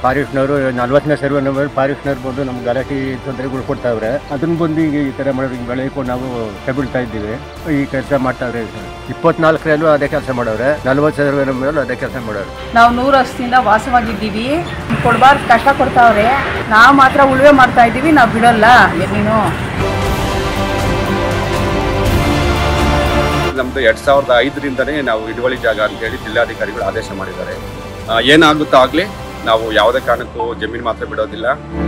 ಫಾರೆಸ್ಟ್ನವರು 40ನೇ survey number ಫಾರೆಸ್ಟ್ನವ್ರು ಬಂದು ನಮ್ಗೆ ಗಲಾಟೆ ತೊಂದರೆಗಳು ಕೊಡ್ತಾವ್ರೆ. ಅದನ್ನ ಬಂದು ಈಗ ಈ ಥರ ಮಾಡೋದು ಬೆಳೆ ಇಟ್ಕೊಂಡು ನಾವು ಕಬಿಳ್ತಾ ಇದ್ದೀವಿ. ಈ ಕೆಲಸ ಮಾಡ್ತಾವ್ರೆ. 24ರಲ್ಲೂ ಅದೇ ಕೆಲಸ ಮಾಡೋರೆ, 40 ಸರ್ವೆ ನಂಬರಲ್ಲೂ ಅದೇ ಕೆಲಸ ಮಾಡೋರು. ನಾವು 100 ವರ್ಷದಿಂದ ವಾಸವಾಗಿದ್ದೀವಿ. ಕೊಡಬಾರ್ದು ಕಷ್ಟ ಕೊಡ್ತಾವ್ರೆ. ನಾವು ಮಾತ್ರ ಉಳುವೆ ಮಾಡ್ತಾ ಇದ್ದೀವಿ, ನಾವು ಬಿಡಲ್ಲ. ನೀನು ನಮ್ದು 2005ರಿಂದನೇ ನಾವು ಹಿಡುವಳಿ ಜಾಗ ಅಂತೇಳಿ ಜಿಲ್ಲಾಧಿಕಾರಿಗಳು ಆದೇಶ ಮಾಡಿದ್ದಾರೆ. ಏನಾಗುತ್ತೋ ಆಗಲಿ ನಾವು ಯಾವುದೇ ಕಾರಣಕ್ಕೂ ಜಮೀನು ಮಾತ್ರ ಬಿಡೋದಿಲ್ಲ.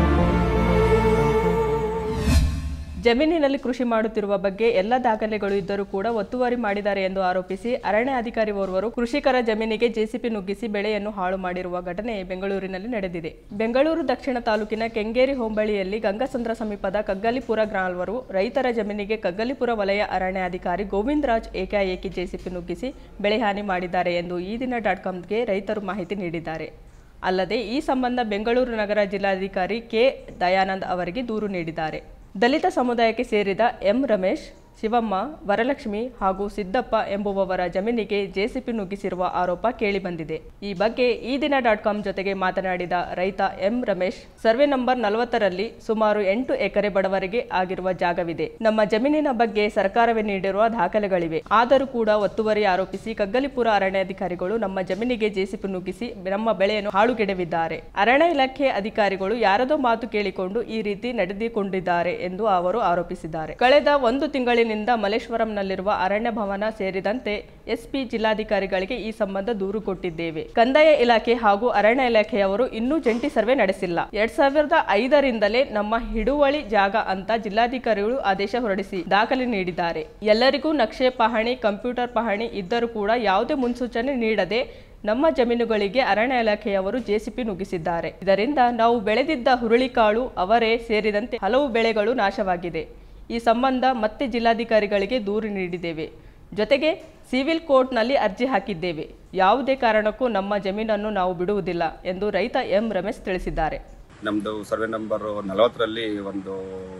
ಜಮೀನಿನಲ್ಲಿ ಕೃಷಿ ಮಾಡುತ್ತಿರುವ ಬಗ್ಗೆ ಎಲ್ಲ ದಾಖಲೆಗಳು ಇದ್ದರೂ ಕೂಡ ಒತ್ತುವರಿ ಮಾಡಿದ್ದಾರೆ ಎಂದು ಆರೋಪಿಸಿ ಅರಣ್ಯ ಅಧಿಕಾರಿ ಓರ್ವರು ಕೃಷಿಕರ ಜಮೀನಿಗೆ ಜೆಸಿಪಿ ನುಗ್ಗಿಸಿ ಬೆಳೆಯನ್ನು ಹಾಳು ಮಾಡಿರುವ ಘಟನೆ ಬೆಂಗಳೂರಿನಲ್ಲಿ ನಡೆದಿದೆ. ಬೆಂಗಳೂರು ದಕ್ಷಿಣ ತಾಲೂಕಿನ ಕೆಂಗೇರಿ ಹೋಂಬಳಿಯಲ್ಲಿ ಗಂಗಸಂದ್ರ ಸಮೀಪದ ಕಗ್ಗಲಿಪುರ ಗ್ರಾಮವರು ರೈತರ ಜಮೀನಿಗೆ ಕಗ್ಗಲಿಪುರ ವಲಯ ಅರಣ್ಯಾಧಿಕಾರಿ ಗೋವಿಂದ ರಾಜ್ ಏಕಾಏಕಿ ಜೆಸಿಪಿ ನುಗ್ಗಿಸಿ ಬೆಳೆ ಹಾನಿ ಮಾಡಿದ್ದಾರೆ ಎಂದು ಈ ದಿನ.comಗೆ ರೈತರು ಮಾಹಿತಿ ನೀಡಿದ್ದಾರೆ. ಅಲ್ಲದೆ ಈ ಸಂಬಂಧ ಬೆಂಗಳೂರು ನಗರ ಜಿಲ್ಲಾಧಿಕಾರಿ ಕೆ ದಯಾನಂದ್ ಅವರಿಗೆ ದೂರು ನೀಡಿದ್ದಾರೆ. ದಲಿತ ಸಮುದಾಯಕ್ಕೆ ಸೇರಿದ ಎಂ ರಮೇಶ್, ಶಿವಮ್ಮ, ವರಲಕ್ಷ್ಮಿ ಹಾಗೂ ಸಿದ್ದಪ್ಪ ಎಂಬುವವರ ಜಮೀನಿಗೆ ಜೆಸಿಪಿ ನುಗ್ಗಿಸಿರುವ ಆರೋಪ ಕೇಳಿಬಂದಿದೆ. ಈ ಬಗ್ಗೆ ಈ ದಿನ.com ಜೊತೆಗೆ ಮಾತನಾಡಿದ ರೈತ ಎಂ ರಮೇಶ್, ಸರ್ವೆ ನಂಬರ್ 40ರಲ್ಲಿ ಸುಮಾರು 8 ಎಕರೆ ಬಡವರಿಗೆ ಆಗಿರುವ ಜಾಗವಿದೆ. ನಮ್ಮ ಜಮೀನಿನ ಬಗ್ಗೆ ಸರ್ಕಾರವೇ ನೀಡಿರುವ ದಾಖಲೆಗಳಿವೆ. ಆದರೂ ಕೂಡ ಒತ್ತುವರಿ ಆರೋಪಿಸಿ ಕಗ್ಗಲಿಪುರ ಅರಣ್ಯಾಧಿಕಾರಿಗಳು ನಮ್ಮ ಜಮೀನಿಗೆ ಜೆಸಿಪಿ ನುಗ್ಗಿಸಿ ನಮ್ಮ ಬೆಳೆಯನ್ನು ಹಾಳುಗೆಡವಿದ್ದಾರೆ. ಅರಣ್ಯ ಇಲಾಖೆ ಅಧಿಕಾರಿಗಳು ಯಾರದೋ ಮಾತು ಕೇಳಿಕೊಂಡು ಈ ರೀತಿ ನಡೆದುಕೊಂಡಿದ್ದಾರೆ ಎಂದು ಅವರು ಆರೋಪಿಸಿದ್ದಾರೆ. ಕಳೆದ 1 ತಿಂಗಳಿನಿಂದ ಮಲ್ಲೇಶ್ವರಂನಲ್ಲಿರುವ ಅರಣ್ಯ ಭವನ ಸೇರಿದಂತೆ ಎಸ್ಪಿ ಜಿಲ್ಲಾಧಿಕಾರಿಗಳಿಗೆ ಈ ಸಂಬಂಧ ದೂರು ಕೊಟ್ಟಿದ್ದೇವೆ. ಕಂದಾಯ ಇಲಾಖೆ ಹಾಗೂ ಅರಣ್ಯ ಇಲಾಖೆಯವರು ಇನ್ನೂ ಜಂಟಿ ಸರ್ವೆ ನಡೆಸಿಲ್ಲ. 2005ರಿಂದಲೇ ನಮ್ಮ ಹಿಡುವಳಿ ಜಾಗ ಅಂತ ಜಿಲ್ಲಾಧಿಕಾರಿಗಳು ಆದೇಶ ಹೊರಡಿಸಿ ದಾಖಲೆ ನೀಡಿದ್ದಾರೆ. ಎಲ್ಲರಿಗೂ ನಕ್ಷೆ ಪಹಣಿ, ಕಂಪ್ಯೂಟರ್ ಪಹಣಿ ಇದ್ದರೂ ಕೂಡ ಯಾವುದೇ ಮುನ್ಸೂಚನೆ ನೀಡದೆ ನಮ್ಮ ಜಮೀನುಗಳಿಗೆ ಅರಣ್ಯ ಇಲಾಖೆಯವರು ಜೆಸಿಪಿ ನುಗ್ಗಿಸಿದ್ದಾರೆ. ಇದರಿಂದ ನಾವು ಬೆಳೆದಿದ್ದ ಹುರುಳಿಕಾಳು, ಅವರೇ ಸೇರಿದಂತೆ ಹಲವು ಬೆಳೆಗಳು ನಾಶವಾಗಿದೆ. ಈ ಸಂಬಂಧ ಮತ್ತೆ ಜಿಲ್ಲಾಧಿಕಾರಿಗಳಿಗೆ ದೂರು ನೀಡಿದ್ದೇವೆ. ಜೊತೆಗೆ ಸಿವಿಲ್ ಕೋರ್ಟ್ನಲ್ಲಿ ಅರ್ಜಿ ಹಾಕಿದ್ದೇವೆ. ಯಾವುದೇ ಕಾರಣಕ್ಕೂ ನಮ್ಮ ಜಮೀನನ್ನು ನಾವು ಬಿಡುವುದಿಲ್ಲ ಎಂದು ರೈತ ಎಂ ರಮೇಶ್ ತಿಳಿಸಿದ್ದಾರೆ. ನಮ್ಮದು ಸರ್ವೆ ನಂಬರ್ 40ರಲ್ಲಿ ಒಂದು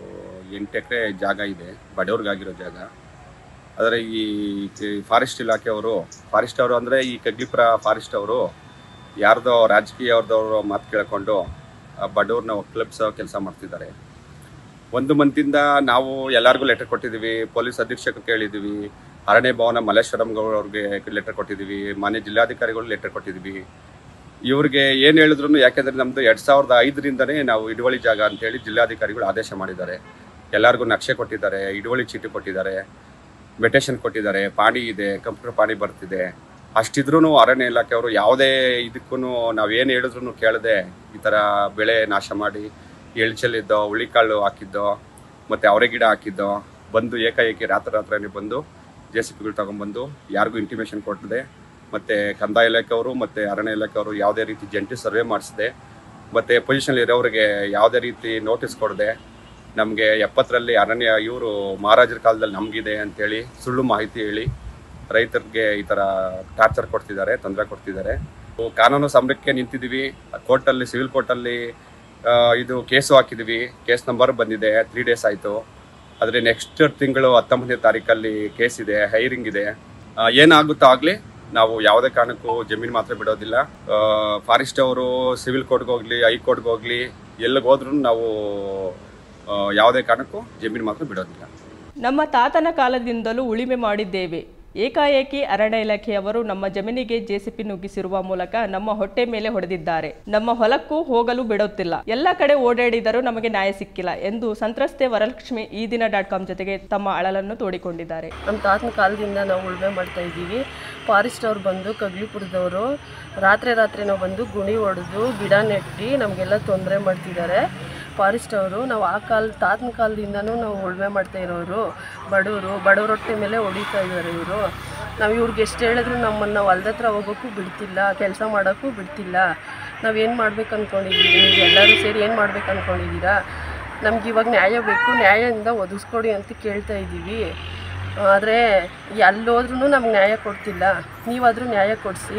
8 ಎಕರೆ ಜಾಗ ಇದೆ, ಬಡವ್ರಿಗಾಗಿರೋ ಜಾಗ. ಆದರೆ ಈ ಫಾರೆಸ್ಟ್ ಇಲಾಖೆಯವರು, ಫಾರೆಸ್ಟ್ ಅವರು ಅಂದರೆ ಈ ಕಗ್ಲಿಪುರ ಫಾರೆಸ್ಟ್ ಅವರು ಯಾರ್ದೋ ರಾಜಕೀಯವ್ರದವರು ಮಾತು ಕೇಳಿಕೊಂಡು ಬಡವ್ರನ್ನ ಒಕ್ಕಲಿಸೋ ಕೆಲಸ ಮಾಡ್ತಿದ್ದಾರೆ. 1 ಮಂತಿಂದ ನಾವು ಎಲ್ಲರಿಗೂ ಲೆಟರ್ ಕೊಟ್ಟಿದ್ದೀವಿ, ಪೊಲೀಸ್ ಅಧೀಕ್ಷಕ ಕೇಳಿದ್ದೀವಿ, ಅರಣ್ಯ ಭವನ ಮಲ್ಲೇಶ್ವರಂಗೌಡವ್ರಿಗೆ ಲೆಟರ್ ಕೊಟ್ಟಿದ್ದೀವಿ, ಮಾನ್ಯ ಜಿಲ್ಲಾಧಿಕಾರಿಗಳು ಲೆಟರ್ ಕೊಟ್ಟಿದ್ದೀವಿ. ಇವ್ರಿಗೆ ಏನು ಹೇಳಿದ್ರು, ಯಾಕೆಂದರೆ ನಮ್ಮದು 2005ರಿಂದನೇ ನಾವು ಹಿಡುವಳಿ ಜಾಗ ಅಂತೇಳಿ ಜಿಲ್ಲಾಧಿಕಾರಿಗಳು ಆದೇಶ ಮಾಡಿದ್ದಾರೆ. ಎಲ್ಲರಿಗೂ ನಕ್ಷೆ ಕೊಟ್ಟಿದ್ದಾರೆ, ಹಿಡುವಳಿ ಚೀಟಿ ಕೊಟ್ಟಿದ್ದಾರೆ, ಮೆಟೇಷನ್ ಕೊಟ್ಟಿದ್ದಾರೆ, ಪಾಣಿ ಇದೆ, ಕಂಪ್ಯೂಟರ್ ಪಾಣಿ ಬರ್ತಿದೆ. ಅಷ್ಟಿದ್ರೂ ಅರಣ್ಯ ಇಲಾಖೆಯವರು ಯಾವುದೇ ಇದಕ್ಕೂ ನಾವೇನು ಹೇಳಿದ್ರು ಕೇಳದೆ ಈ ಥರ ಬೆಳೆ ನಾಶ ಮಾಡಿ ಎಳ್ಚಲ್ಲಿದ್ದೋ, ಹುಳಿಕಾಳು ಹಾಕಿದ್ದೋ, ಮತ್ತು ಅವರೆ ಗಿಡ ಹಾಕಿದ್ದೋ ಬಂದು ಏಕಾಏಕಿ ರಾತ್ರಿನೇ ಬಂದು ಜೆಸಿಪಿಗಳು ತೊಗೊಂಡ್ಬಂದು ಯಾರಿಗೂ ಇಂಟಿಮೇಷನ್ ಕೊಟ್ಟಿದೆ. ಮತ್ತು ಕಂದಾಯ ಇಲಾಖೆಯವರು ಮತ್ತು ಅರಣ್ಯ ಇಲಾಖೆಯವರು ಯಾವುದೇ ರೀತಿ ಜಂಟಿ ಸರ್ವೆ ಮಾಡಿಸಿದೆ, ಮತ್ತು ಪೊಸಿಷನ್ ಇರೋರಿಗೆ ಯಾವುದೇ ರೀತಿ ನೋಟಿಸ್ ಕೊಡದೆ ನಮಗೆ 70ರಲ್ಲಿ ಅರಣ್ಯ ಇವರು ಮಹಾರಾಜರ ಕಾಲದಲ್ಲಿ ನಮಗಿದೆ ಅಂಥೇಳಿ ಸುಳ್ಳು ಮಾಹಿತಿ ಹೇಳಿ ರೈತರಿಗೆ ಈ ಥರ ಟಾರ್ಚರ್ ಕೊಡ್ತಿದ್ದಾರೆ, ತೊಂದರೆ ಕೊಡ್ತಿದ್ದಾರೆ. ಕಾನೂನು ಸಮರಕ್ಕೆ ನಿಂತಿದ್ದೀವಿ. ಕೋರ್ಟಲ್ಲಿ, ಸಿವಿಲ್ ಕೋರ್ಟಲ್ಲಿ ಇದು ಕೇಸು ಹಾಕಿದ್ದೀವಿ. ಕೇಸ್ ನಂಬರ್ ಬಂದಿದೆ, 3 ಡೇಸ್ ಆಯಿತು. ಆದರೆ ನೆಕ್ಸ್ಟ್ ತಿಂಗಳು 19ನೇ ತಾರೀಕಲ್ಲಿ ಕೇಸ್ ಇದೆ, ಹೈರಿಂಗ್ ಇದೆ. ಏನಾಗುತ್ತೋ ಆಗಲಿ ನಾವು ಯಾವುದೇ ಕಾರಣಕ್ಕೂ ಜಮೀನು ಮಾತ್ರ ಬಿಡೋದಿಲ್ಲ. ಫಾರೆಸ್ಟ್ ಅವರು ಸಿವಿಲ್ ಕೋರ್ಟ್ಗೆ ಹೋಗಲಿ, ಹೈಕೋರ್ಟ್ಗೆ ಹೋಗಲಿ, ಎಲ್ಲಿಗೆ ಹೋದ್ರೂ ನಾವು ಯಾವುದೇ ಕಾರಣಕ್ಕೂ ಜಮೀನು ಮಾತ್ರ ಬಿಡೋದಿಲ್ಲ. ನಮ್ಮ ತಾತನ ಕಾಲದಿಂದಲೂ ಉಳಿಮೆ ಮಾಡಿದ್ದೇವೆ. ಏಕಾಏಕಿ ಅರಣ್ಯ ಇಲಾಖೆಯವರು ನಮ್ಮ ಜಮೀನಿಗೆ ಜೆಸಿಪಿ ನುಗ್ಗಿಸಿರುವ ಮೂಲಕ ನಮ್ಮ ಹೊಟ್ಟೆ ಮೇಲೆ ಹೊಡೆದಿದ್ದಾರೆ. ನಮ್ಮ ಹೊಲಕ್ಕೂ ಹೋಗಲು ಬಿಡುತ್ತಿಲ್ಲ. ಎಲ್ಲ ಕಡೆ ಓಡಾಡಿದರೂ ನಮಗೆ ನ್ಯಾಯ ಸಿಕ್ಕಿಲ್ಲ ಎಂದು ಸಂತ್ರಸ್ತೆ ವರಲಕ್ಷ್ಮಿ ಈ ದಿನ.com ಜೊತೆಗೆ ತಮ್ಮ ಅಳಲನ್ನು ತೋಡಿಕೊಂಡಿದ್ದಾರೆ. ನಮ್ಮ ತಾತನ ಕಾಲದಿಂದ ನಾವು ಉಳುಮೆ ಮಾಡ್ತಾ ಇದ್ದೀವಿ. ಫಾರೆಸ್ಟ್ ಅವ್ರು ಬಂದು ಕಗ್ಲಿಪುರದವರು ರಾತ್ರಿ ನಾವು ಬಂದು ಗುಣಿ ಹೊಡೆದು ಗಿಡ ನೆಟ್ಟಿ ನಮಗೆಲ್ಲ ತೊಂದರೆ ಮಾಡ್ತಿದ್ದಾರೆ. ಫಾರೆಸ್ಟ್ ಅವರು ನಾವು ತಾತನ ಕಾಲದಿಂದನೂ ನಾವು ಉಳುಮೆ ಮಾಡ್ತಾ ಇರೋರು. ಬಡವ್ರ ಹೊಟ್ಟೆ ಮೇಲೆ ಹೊಡಿತಾ ಇದ್ದಾರೆ ಇವರು. ನಾವು ಇವ್ರಿಗೆ ಎಷ್ಟು ಹೇಳಿದ್ರು ನಮ್ಮನ್ನು ಹೊಲ್ದ ಹತ್ರ ಹೋಗೋಕ್ಕೂ ಬಿಡ್ತಿಲ್ಲ, ಕೆಲಸ ಮಾಡೋಕ್ಕೂ ಬಿಡ್ತಿಲ್ಲ. ನಾವೇನು ಮಾಡ್ಬೇಕು ಅಂದ್ಕೊಂಡಿದ್ದೀವಿ, ನೀವು ಎಲ್ಲರೂ ಸೇರಿ ಏನು ಮಾಡ್ಬೇಕು ಅಂದ್ಕೊಂಡಿದ್ದೀರಾ? ನಮ್ಗೆ ಇವಾಗ ನ್ಯಾಯ ಬೇಕು, ನ್ಯಾಯದಿಂದ ಒದಗಿಸ್ಕೊಡಿ ಅಂತ ಕೇಳ್ತಾ ಇದ್ದೀವಿ. ಆದರೆ ಎಲ್ಲೋದ್ರೂ ನಮ್ಗೆ ನ್ಯಾಯ ಕೊಡ್ತಿಲ್ಲ. ನೀವಾದರೂ ನ್ಯಾಯ ಕೊಡಿಸಿ.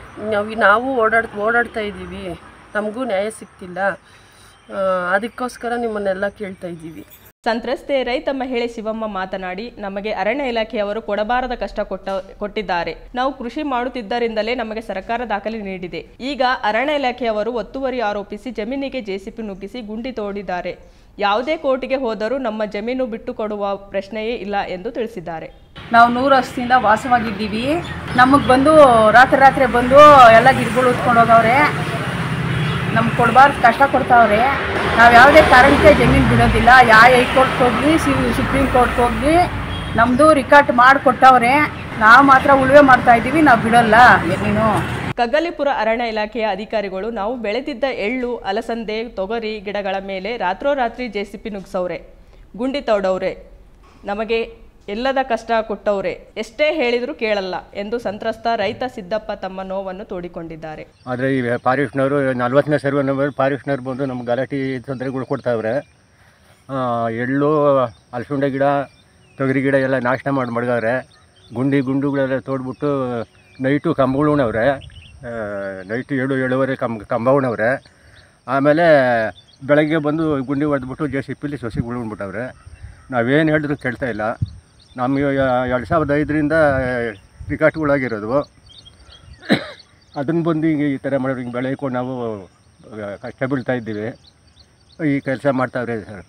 ನಾವು ಓಡಾಡ್ತಾ ಇದ್ದೀವಿ, ನಮಗೂ ನ್ಯಾಯ ಸಿಗ್ತಿಲ್ಲ. ಅದಕ್ಕೋಸ್ಕರ ನಿಮ್ಮನ್ನೆಲ್ಲ ಕೇಳ್ತಾ ಇದ್ದೀವಿ. ಸಂತ್ರಸ್ತೆ ರೈತ ಮಹಿಳೆ ಶಿವಮ್ಮ ಮಾತನಾಡಿ, ನಮಗೆ ಅರಣ್ಯ ಇಲಾಖೆಯವರು ಕೊಡಬಾರದ ಕಷ್ಟ ಕೊಟ್ಟಿದ್ದಾರೆ. ನಾವು ಕೃಷಿ ಮಾಡುತ್ತಿದ್ದರಿಂದಲೇ ನಮಗೆ ಸರ್ಕಾರ ದಾಖಲೆ ನೀಡಿದೆ. ಈಗ ಅರಣ್ಯ ಇಲಾಖೆಯವರು ಒತ್ತುವರಿ ಆರೋಪಿಸಿ ಜಮೀನಿಗೆ ಜೆಸಿಪಿ ನುಗ್ಗಿಸಿ ಗುಂಡಿ ತೋಡಿದ್ದಾರೆ. ಯಾವುದೇ ಕೋರ್ಟಿಗೆ ಹೋದರೂ ನಮ್ಮ ಜಮೀನು ಬಿಟ್ಟು ಕೊಡುವ ಪ್ರಶ್ನೆಯೇ ಇಲ್ಲ ಎಂದು ತಿಳಿಸಿದ್ದಾರೆ. ನಾವು 100 ವರ್ಷದಿಂದ ವಾಸವಾಗಿದ್ದೀವಿ. ನಮಗೆ ಬಂದು ರಾತ್ರಿ ಬಂದು ಎಲ್ಲ ಗಿಡಗಳು ಉತ್ಕೊಂಡು ಹೋಗವ್ರೆ. ನಮ್ಗೆ ಕೊಡಬಾರ್ದು ಕಷ್ಟ ಕೊಡ್ತಾವ್ರೆ. ನಾವು ಯಾವುದೇ ಕಾರಣಕ್ಕೆ ಜಮೀನು ಬಿಡೋದಿಲ್ಲ. ಯಾವ ಹೈಕೋರ್ಟ್ಗೆ ಹೋಗಿ ಸುಪ್ರೀಂ ಕೋರ್ಟ್ಗೆ ಹೋಗಿ ನಮ್ಮದು ರಿಕಾರ್ಡ್ ಮಾಡಿಕೊಟ್ಟವ್ರೆ. ನಾವು ಮಾತ್ರ ಉಳುವೆ ಮಾಡ್ತಾಯಿದ್ದೀವಿ, ನಾವು ಬಿಡೋಲ್ಲ ಜಮೀನು. ಕಗ್ಗಲಿಪುರ ಅರಣ್ಯ ಇಲಾಖೆಯ ಅಧಿಕಾರಿಗಳು ನಾವು ಬೆಳೆದಿದ್ದ ಎಳ್ಳು, ಅಲಸಂದೆ, ತೊಗರಿ ಗಿಡಗಳ ಮೇಲೆ ರಾತ್ರೋರಾತ್ರಿ ಜೆಸಿಪಿ ನುಗ್ಸವ್ರೆ, ಗುಂಡಿ ತೋಡವ್ರೆ, ನಮಗೆ ಎಲ್ಲದ ಕಷ್ಟ ಕೊಟ್ಟವ್ರೆ, ಎಷ್ಟೇ ಹೇಳಿದರೂ ಕೇಳಲ್ಲ ಎಂದು ಸಂತ್ರಸ್ತ ರೈತ ಸಿದ್ದಪ್ಪ ತಮ್ಮ ನೋವನ್ನು ತೋಡಿಕೊಂಡಿದ್ದಾರೆ. ಆದರೆ ಈ ಫಾರೆಸ್ಟ್ನವರು 40ನೇ ಸರ್ವೆ ನಂಬರ್ ಫಾರೆಸ್ಟ್ನವ್ರು ಬಂದು ನಮ್ಗೆ ಗಲಾಟೆ ತೊಂದರೆಗಳು ಕೊಡ್ತಾವ್ರೆ. ಎಳ್ಳು, ಅಲಸಂದೆ ಗಿಡ, ತೊಗರಿ ಗಿಡ ಎಲ್ಲ ನಾಶ ಮಾಡಿ ಮಡಗವ್ರೆ. ಗುಂಡುಗಳೆಲ್ಲ ತೋಡ್ಬಿಟ್ಟು ನೈಟು ಕಂಬಗಳು ಉಣವ್ರೆ. ನೈಟು 7-7:30 ಕಂಬ ಉಣವ್ರೆ. ಆಮೇಲೆ ಬೆಳಗ್ಗೆ ಬಂದು ಗುಂಡಿ ಹೊಡೆದ್ಬಿಟ್ಟು ಜೆಸಿಪಿಲಿ ಸೊಸೆಗಳು ಉಣ್ಬಿಟ್ಟವ್ರೆ. ನಾವೇನು ಹೇಳಿದ್ರು ಕೇಳ್ತಾ ಇಲ್ಲ. ನಮಗೆ 2005ರಿಂದ ರಿಕಾರ್ಡ್ಗಳಾಗಿರೋದು. ಅದನ್ನು ಬಂದು ಈಗ ಈ ಥರ ಮಾಡೋರು ಹಿಂಗೆ ಬೆಳೆಯ್ಕೊಂಡು ನಾವು ಕಷ್ಟ ಬೀಳ್ತಾ ಇದ್ದೀವಿ. ಈ ಕೆಲಸ ಮಾಡ್ತಾವ್ರೆ ಸರ್.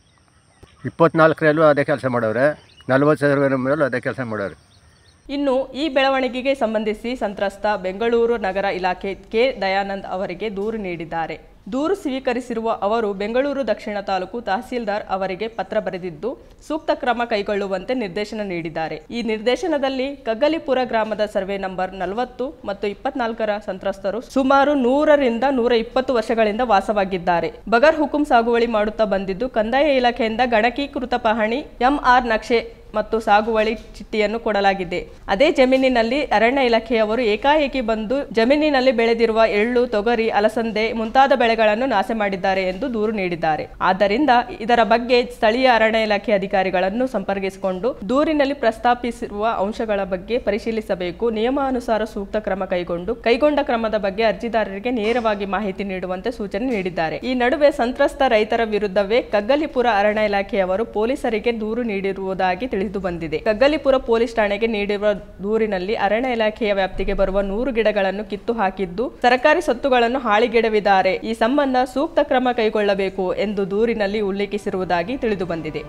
24ರಲ್ಲೂ ಅದೇ ಕೆಲಸ ಮಾಡವ್ರೆ. 40 ಸರ್ವೆ ಮೇಲೂ ಅದೇ ಕೆಲಸ ಮಾಡೋರು. ಇನ್ನು ಈ ಬೆಳವಣಿಗೆಗೆ ಸಂಬಂಧಿಸಿ ಸಂತ್ರಸ್ತ ಬೆಂಗಳೂರು ನಗರ ಇಲಾಖೆ ಕೆ ದಯಾನಂದ್ ಅವರಿಗೆ ದೂರು ನೀಡಿದ್ದಾರೆ. ದೂರು ಸ್ವೀಕರಿಸಿರುವ ಅವರು ಬೆಂಗಳೂರು ದಕ್ಷಿಣ ತಾಲೂಕು ತಹಸೀಲ್ದಾರ್ ಅವರಿಗೆ ಪತ್ರ ಬರೆದಿದ್ದು ಸೂಕ್ತ ಕ್ರಮ ಕೈಗೊಳ್ಳುವಂತೆ ನಿರ್ದೇಶನ ನೀಡಿದ್ದಾರೆ. ಈ ನಿರ್ದೇಶನದಲ್ಲಿ ಕಗ್ಗಲಿಪುರ ಗ್ರಾಮದ ಸರ್ವೆ ನಂಬರ್ 40 ಮತ್ತು 24ರ ಸಂತ್ರಸ್ತರು ಸುಮಾರು 100ರಿಂದ 120 ವರ್ಷಗಳಿಂದ ವಾಸವಾಗಿದ್ದಾರೆ. ಬಗರ್ ಹುಕುಂ ಸಾಗುವಳಿ ಮಾಡುತ್ತಾ ಬಂದಿದ್ದು ಕಂದಾಯ ಇಲಾಖೆಯಿಂದ ಗಣಕೀಕೃತ ಪಹಣಿ MR ನಕ್ಷೆ ಮತ್ತು ಸಾಗುವಳಿ ಚಿಟ್ಟಿಯನ್ನು ಕೊಡಲಾಗಿದೆ. ಅದೇ ಜಮೀನಿನಲ್ಲಿ ಅರಣ್ಯ ಇಲಾಖೆಯವರು ಏಕಾಏಕಿ ಬಂದು ಜಮೀನಿನಲ್ಲಿ ಬೆಳೆದಿರುವ ಎಳ್ಳು, ತೊಗರಿ, ಅಲಸಂದೆ ಮುಂತಾದ ಬೆಳೆಗಳನ್ನು ನಾಶ ಮಾಡಿದ್ದಾರೆ ಎಂದು ದೂರು ನೀಡಿದ್ದಾರೆ. ಆದ್ದರಿಂದ ಇದರ ಬಗ್ಗೆ ಸ್ಥಳೀಯ ಅರಣ್ಯ ಇಲಾಖೆ ಅಧಿಕಾರಿಗಳನ್ನು ಸಂಪರ್ಕಿಸಿಕೊಂಡು ದೂರಿನಲ್ಲಿ ಪ್ರಸ್ತಾಪಿಸಿರುವ ಅಂಶಗಳ ಬಗ್ಗೆ ಪರಿಶೀಲಿಸಬೇಕು. ನಿಯಮಾನುಸಾರ ಸೂಕ್ತ ಕ್ರಮ ಕೈಗೊಂಡ ಕ್ರಮದ ಬಗ್ಗೆ ಅರ್ಜಿದಾರರಿಗೆ ನೇರವಾಗಿ ಮಾಹಿತಿ ನೀಡುವಂತೆ ಸೂಚನೆ ನೀಡಿದ್ದಾರೆ. ಈ ನಡುವೆ ಸಂತ್ರಸ್ತ ರೈತರ ವಿರುದ್ಧವೇ ಕಗ್ಗಲಿಪುರ ಅರಣ್ಯ ಇಲಾಖೆಯವರು ಪೊಲೀಸರಿಗೆ ದೂರು ನೀಡಿರುವುದಾಗಿ ತಿಳಿದು ಬಂದಿದೆ. ಕಗ್ಗಲಿಪುರ ಪೊಲೀಸ್ ಠಾಣೆಗೆ ನೀಡಿರುವ ದೂರಿನಲ್ಲಿ ಅರಣ್ಯ ಇಲಾಖೆಯ ವ್ಯಾಪ್ತಿಗೆ ಬರುವ 100 ಗಿಡಗಳನ್ನು ಕಿತ್ತು ಹಾಕಿದ್ದು ಸರ್ಕಾರಿ ಸೊತ್ತುಗಳನ್ನು ಹಾಳಿಗೆಡವಿದ್ದಾರೆ. ಈ ಸಂಬಂಧ ಸೂಕ್ತ ಕ್ರಮ ಕೈಗೊಳ್ಳಬೇಕು ಎಂದು ದೂರಿನಲ್ಲಿ ಉಲ್ಲೇಖಿಸಿರುವುದಾಗಿ ತಿಳಿದು ಬಂದಿದೆ.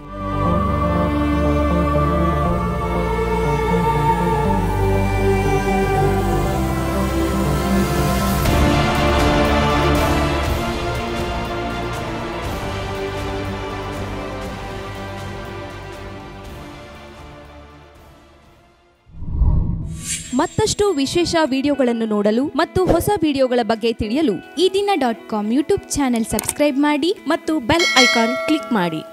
ಮತ್ತಷ್ಟು ವಿಶೇಷ ವಿಡಿಯೋಗಳನ್ನು ನೋಡಲು ಮತ್ತು ಹೊಸ ವಿಡಿಯೋಗಳ ಬಗ್ಗೆ ತಿಳಿಯಲು ಈ ದಿನ.com ಯೂಟ್ಯೂಬ್ ಚಾನೆಲ್ ಸಬ್ಸ್ಕ್ರೈಬ್ ಮಾಡಿ ಮತ್ತು ಬೆಲ್ ಐಕಾನ್ ಕ್ಲಿಕ್ ಮಾಡಿ.